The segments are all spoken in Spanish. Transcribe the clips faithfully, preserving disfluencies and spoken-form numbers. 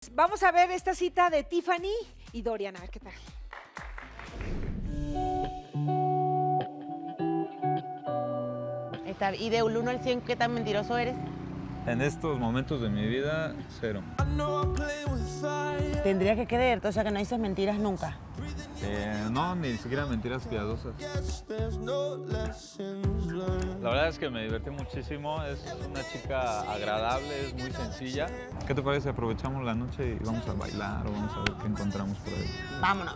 vamos a ver esta cita de Tiffany y Dorian, a ver qué tal. Y de un uno al cien, ¿qué tan mentiroso eres? En estos momentos de mi vida, cero. Tendría que creerte, o sea, que no dices mentiras nunca. Eh, no, ni siquiera mentiras piadosas. La verdad es que me divertí muchísimo. Es una chica agradable, es muy sencilla. ¿Qué te parece? Aprovechamos la noche y vamos a bailar o vamos a ver qué encontramos por ahí. Vámonos.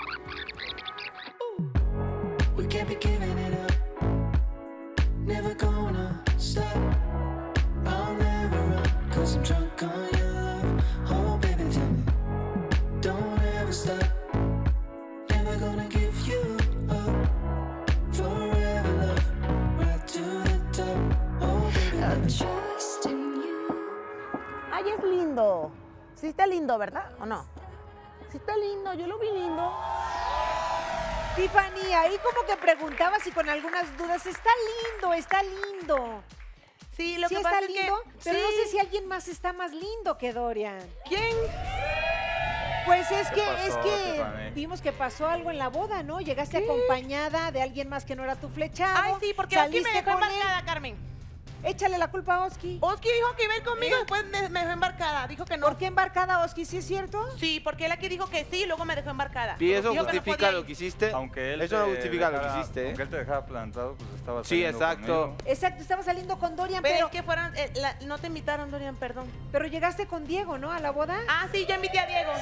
Never gonna stop. I'll never run, cause I'm drunk on your love. Oh baby, tell me, don't ever stop. Never gonna give you up. Forever love, right to the top. Oh baby, I'm trusting you. Ay, es lindo. Sí está lindo, ¿verdad? ¿O no? Sí está lindo, yo lo vi lindo. Tiffany, ahí como que preguntaba si con algunas dudas. Está lindo, está lindo. Sí, lo sí que está pasa lindo, es que... pero sí. no sé si alguien más está más lindo que Dorian. ¿Quién? Pues es ¿Qué que, pasó, es que Tiffany? vimos que pasó algo en la boda, ¿no? Llegaste ¿Qué? acompañada de alguien más que no era tu flechado. Ay, sí, porque Oski me saliste dejó con él. embarcada, Carmen. Échale la culpa a Oski. Oski dijo que iba a ir conmigo, ¿Eh? después me, me dejó embarcada. Dijo que no. ¿Por qué embarcada, Oski? ¿Sí es cierto? Sí, porque él aquí dijo que sí y luego me dejó embarcada. Y eso Dijo que no justifica podía lo ir. que hiciste. Aunque él Eso no te justifica lo que dejara- hiciste, ¿eh? Aunque él te dejara plantado, pues estaba Sí, saliendo exacto. conmigo. Exacto, estaba saliendo con Dorian, Pero pero, es que fueron, eh, la- no te invitaron, Dorian, perdón. pero llegaste con Diego, ¿no? A la boda. Ah, sí, yo invité a Diego.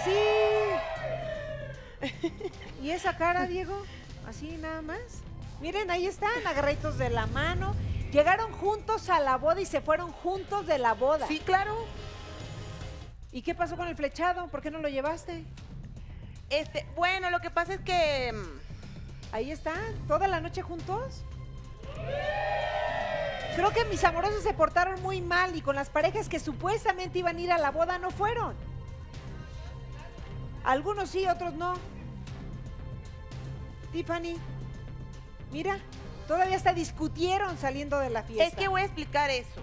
Sí. ¿Y esa cara, Diego? Así nada más. Miren, ahí están, agarraditos de la mano. Llegaron juntos a la boda y se fueron juntos de la boda. Sí, claro. ¿Y qué pasó con el flechado? ¿Por qué no lo llevaste? Este, bueno, lo que pasa es que... mm, Ahí están, toda la noche juntos. Creo que mis amorosos se portaron muy mal y con las parejas que supuestamente iban a ir a la boda no fueron. Algunos sí, otros no. Tiffany, mira, todavía hasta discutieron saliendo de la fiesta. Es que voy a explicar eso.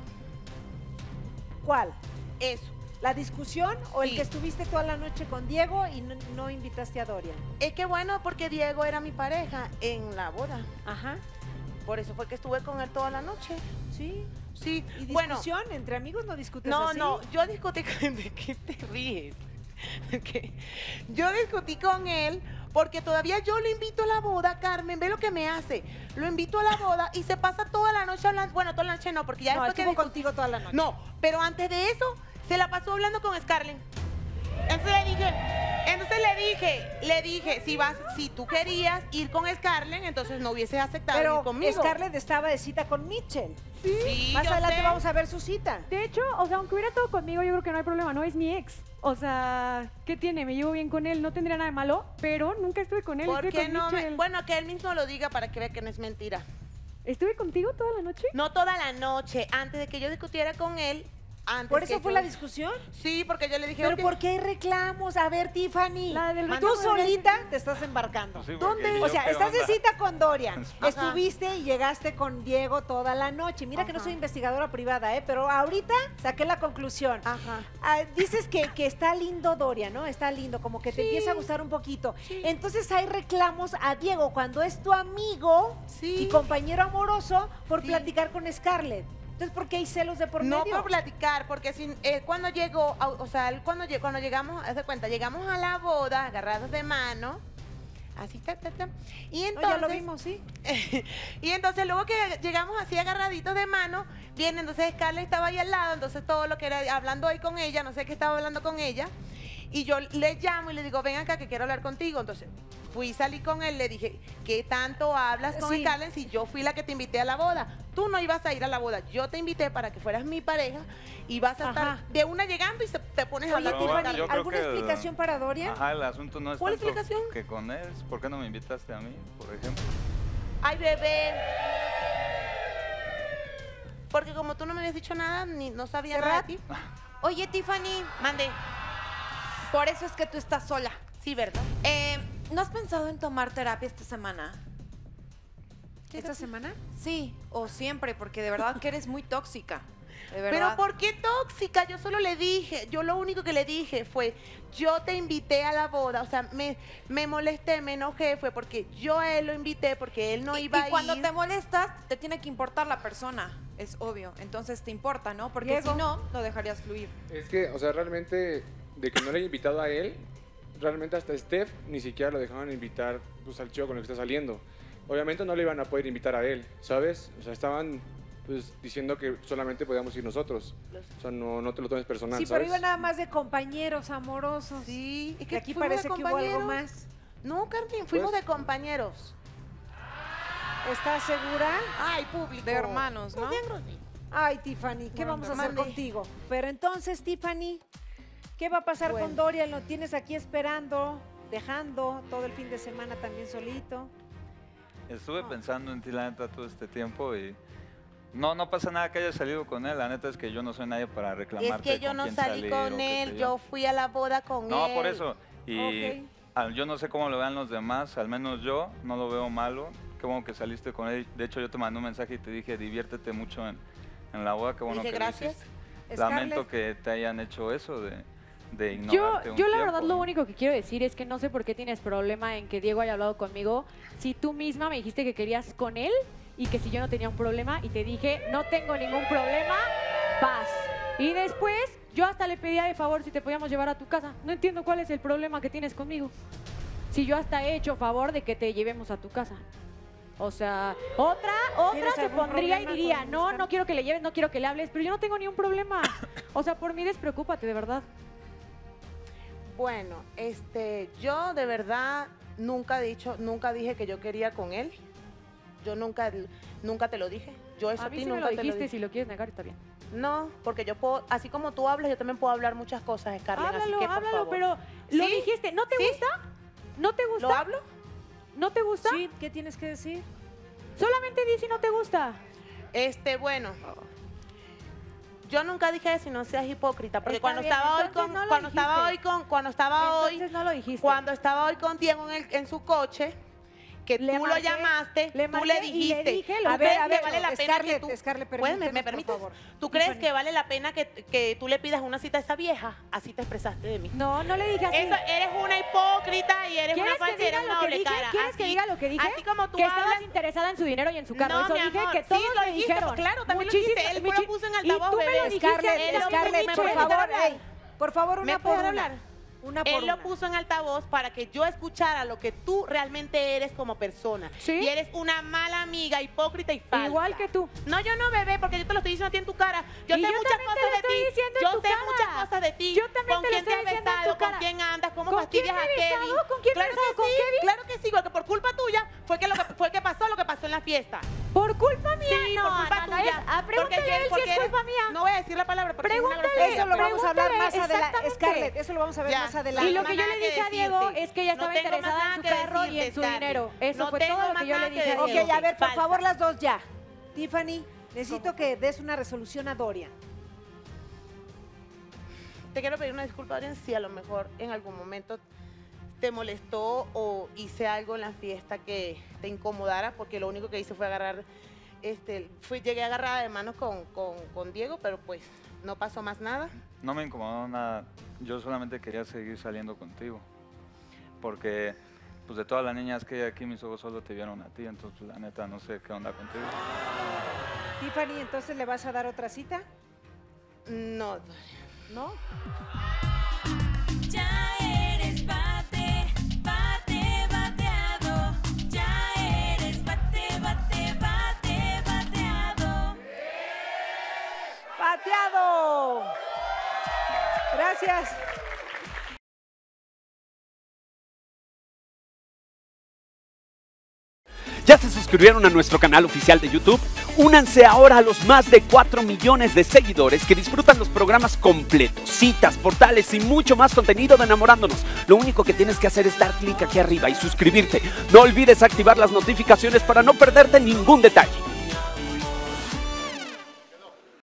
¿Cuál? Eso. ¿La discusión o el Sí. que estuviste toda la noche con Diego y no, no invitaste a Dorian? Es que bueno, porque Diego era mi pareja en la boda. Ajá, Por eso fue que estuve con él toda la noche. sí. Sí, ¿Y bueno. discusión? ¿Entre amigos no discutes No, así? no, yo discutí con... ¿De qué te ríes? Que yo discutí con él porque todavía yo lo invito a la boda, Carmen, ve lo que me hace. Lo invito a la boda y se pasa toda la noche hablando, bueno, toda la noche no, porque ya No, después que estuvo discu- contigo toda la noche. No, pero antes de eso se la pasó hablando con Scarlett. Entonces le dije, entonces le dije, le dije, si vas, si tú querías ir con Scarlett, entonces no hubieses aceptado Pero ir conmigo. Scarlett estaba de cita con Mitchell. Sí, Más yo adelante sé. vamos a ver su cita. De hecho, o sea, aunque hubiera estado conmigo, yo creo que no hay problema, no es mi ex. O sea, ¿qué tiene? Me llevo bien con él, no tendría nada de malo, pero nunca estuve con él. ¿Por estuve qué con no? me- Mitchell. Bueno, que él mismo lo diga para que vea que no es mentira. ¿Estuve contigo toda la noche? No toda la noche, antes de que yo discutiera con él. Antes ¿Por eso que fue yo- la discusión? Sí, porque yo le dije, ¿Pero ok. por qué hay reclamos? A ver, Tiffany. La del Tú reclamo de solita te estás embarcando. Sí, porque ¿Dónde? yo O sea, qué estás de onda. cita con Dorian. Ajá. Estuviste y llegaste con Diego toda la noche. Mira que no Ajá. soy investigadora privada, ¿eh? Pero ahorita saqué la conclusión. Ajá. Ah, dices que, que está lindo Dorian, ¿no? Está lindo, como que te Sí. empieza a gustar un poquito. Sí. Entonces hay reclamos a Diego cuando es tu amigo Sí. y compañero amoroso por Sí. platicar con Scarlett. Entonces, ¿por qué hay celos de por No medio? por platicar, porque sin, él cuando llegó, a- o sea, él cuando, lleg- cuando llegamos, haz de cuenta, llegamos a la boda agarrados de mano, así, ta, ta, ta, y No, entonces... ya lo vimos, sí. Y entonces luego que llegamos así agarraditos de mano, viene, entonces Scarlett estaba ahí al lado, entonces todo lo que era hablando ahí con ella, no sé qué estaba hablando con ella, y yo le llamo y le digo, ven acá que quiero hablar contigo. Entonces fui, salí con él, le dije, ¿qué tanto hablas con Sí. Scarlett si yo fui la que te invité a la boda? Tú no ibas a ir a la boda, yo te invité para que fueras mi pareja y vas a Ajá. estar de una llegando y se, te pones a Oye, hablar No, con bueno, Tiffany, yo creo ¿alguna que- explicación para Dorian? Ajá, el asunto no es ¿Cuál tanto explicación? que con él. ¿Por qué no me invitaste a mí, por ejemplo? Ay, bebé. Porque como tú no me habías dicho nada, ni no sabía nada de ti. Oye, Tiffany, Mande. por eso es que tú estás sola. Sí, ¿verdad? Eh, ¿No has pensado en tomar terapia esta semana? ¿Esta semana? Sí, o siempre, porque de verdad que eres muy tóxica. De Pero verdad. ¿por qué tóxica? Yo solo le dije, yo lo único que le dije fue, yo te invité a la boda, o sea, me, me molesté, me enojé, fue porque yo a él lo invité, porque él no Y- iba y a ir. cuando te molestas, te tiene que importar la persona, es obvio. Entonces te importa, ¿no? Porque Diego. si no, lo dejarías fluir. Es que, o sea, realmente, de que no le haya invitado a él, realmente hasta Steph ni siquiera lo dejaban invitar pues, al chico con el que está saliendo. Obviamente no le iban a poder invitar a él, ¿sabes? O sea, estaban pues, diciendo que solamente podíamos ir nosotros. O sea, no, no te lo tomes personal, Sí, pero ¿sabes? iba nada más de compañeros amorosos. Sí, es Que que aquí fuimos parece de que hubo algo compañeros. más. No, Carmen, fuimos Pues- de compañeros. ¿Estás segura? Ay, público. De hermanos, ¿no? No sean groseros. Ay, Tiffany, ¿qué Bueno, vamos a hacer mande. contigo? Pero entonces, Tiffany, ¿qué va a pasar Bueno. con Dorian? Lo tienes aquí esperando, dejando todo el fin de semana también solito. Estuve pensando en ti, la neta, todo este tiempo y no, no pasa nada que hayas salido con él. La neta es que yo no soy nadie para Es reclamarte que yo con no quién salí salir o con qué él, sé yo fui a la boda con No, él. por eso. Y Ok. al- yo no sé cómo lo vean los demás, al menos yo no lo veo malo. Qué bueno que saliste con él. De hecho, yo te mandé un mensaje y te dije, diviértete mucho en, en la boda. Qué bueno Dije, que gracias. lo hiciste. Scarlett, Lamento que te hayan hecho eso de, de Yo, ignorarte un yo la tiempo, verdad lo ¿no? único que quiero decir es que no sé por qué tienes problema en que Diego haya hablado conmigo. Si tú misma me dijiste que querías con él y que si yo no tenía un problema y te dije, no tengo ningún problema, paz. Y después yo hasta le pedía de favor si te podíamos llevar a tu casa. No entiendo cuál es el problema que tienes conmigo. Si yo hasta he hecho favor de que te llevemos a tu casa. O sea, otra, otra ¿Tienes se algún pondría y problema diría, con no, Scarlett? no quiero que le lleves, no quiero que le hables, pero yo no tengo ni un problema. O sea, por mí despreocúpate, de verdad. Bueno, este, yo de verdad nunca he dicho, nunca dije que yo quería con él. Yo nunca, nunca te lo dije. Yo eso A a mí ti sí me nunca lo te lo dijiste, dije. si lo quieres negar está bien. No, porque yo puedo, así como tú hablas, yo también puedo hablar muchas cosas, Scarlett, así Háblalo, que por háblalo, favor. pero lo ¿Sí? dijiste. ¿No te ¿Sí? gusta? ¿No te gusta? ¿Lo hablo? ¿No te gusta? Sí, ¿qué tienes que decir? Solamente di si no te gusta. Este, bueno. Yo nunca dije eso y no seas hipócrita, porque Está cuando bien, estaba hoy entonces con, no lo cuando estaba hoy dijiste. con, cuando estaba hoy, Entonces no lo dijiste. cuando estaba hoy con Diego en, el- en su coche, que Le tú marqué, lo llamaste, le tú marqué le y le dijiste, dije lo ¿tú A que- ver, crees a ver, que vale la pena que Scarlett, tú, Scarlett, ¿Puedes? ¿Me, permítenos, me por permites? favor. ¿Tú crees Tiffany. que vale la pena que, que tú le pidas una cita a esa vieja? Así te expresaste de mí. No, no le dije así. Eso, eres una hipócrita y eres ¿Quieres una falsa que y diga eres una lo que doble dije? cara. ¿Quieres que Así- diga lo que dije? Así como tú que hablas, estabas interesada en su dinero y en su carro. No, Eso mi dije amor, que sí, todos lo me dijiste, dijeron. claro, también lo Muchísimas- dijiste, él fue, lo muchi- puso en Y altavoz, tú me bebé. lo dijiste. Scarlett, él lo Scarlett, permite, por ¿me favor, dejas hablar? ey, por favor, una ¿Me por puedes una. hablar? Una por Él lo una. puso en altavoz para que yo escuchara lo que tú realmente eres como persona. ¿Sí? Y eres una mala amiga, hipócrita y falsa. Igual que tú. No, yo no, bebé, porque yo te lo estoy diciendo a ti en tu cara. Yo Y sé yo muchas también te cosas lo de estoy ti. diciendo en Yo tu sé cara. muchas cosas de ti. Yo también con te lo quién te estoy has diciendo en tu besado, con cara. quién andas, cómo ¿Con fastidias quién me a he besado? Kevin. ¿Con quién me he claro besado? que ¿Con sí, Kevin? claro que sí, porque por culpa tuya fue que lo que fue que pasó lo que pasó en la fiesta. Por culpa mía. Sí, no, por culpa no, no, tuya. es- ah, pregúntale Porque a él si porque es eres- culpa mía. No voy a decir la palabra porque es una Pregúntale, grosería, Eso lo pero- vamos a hablar más Pregúntale, adelante. exactamente. Scarlett, eso lo vamos a ver Ya. más adelante. Y lo No que tengo yo más le nada dije a que Diego decirte. es que ella No estaba tengo más interesada nada en su que carro y en decirte, su Scarlett. dinero. Eso No fue tengo todo lo más que yo le nada que dije a Ok, decirte. Diego. a ver, por Falsa. favor, las dos ya. Tiffany, necesito que des una resolución a Dorian. Te quiero pedir una disculpa, Adrián, si a lo mejor en algún momento te molestó o hice algo en la fiesta que te incomodara, porque lo único que hice fue agarrar, este, fui, llegué agarrada de manos con, con, con Diego, pero pues no pasó más nada. No me incomodó nada. Yo solamente quería seguir saliendo contigo. Porque, pues de todas las niñas que hay aquí, mis ojos solo te vieron a ti. Entonces, la neta, no sé qué onda contigo. Tiffany, entonces le vas a dar otra cita, No, ¿no? Ya eres bate, bate, bateado. Ya eres bate, bate, bate, bateado. ¡Pateado! Gracias. ¿Ya se suscribieron a nuestro canal oficial de YouTube? Únanse ahora a los más de cuatro millones de seguidores que disfrutan los programas completos, citas, portales y mucho más contenido de Enamorándonos. Lo único que tienes que hacer es dar clic aquí arriba y suscribirte. No olvides activar las notificaciones para no perderte ningún detalle.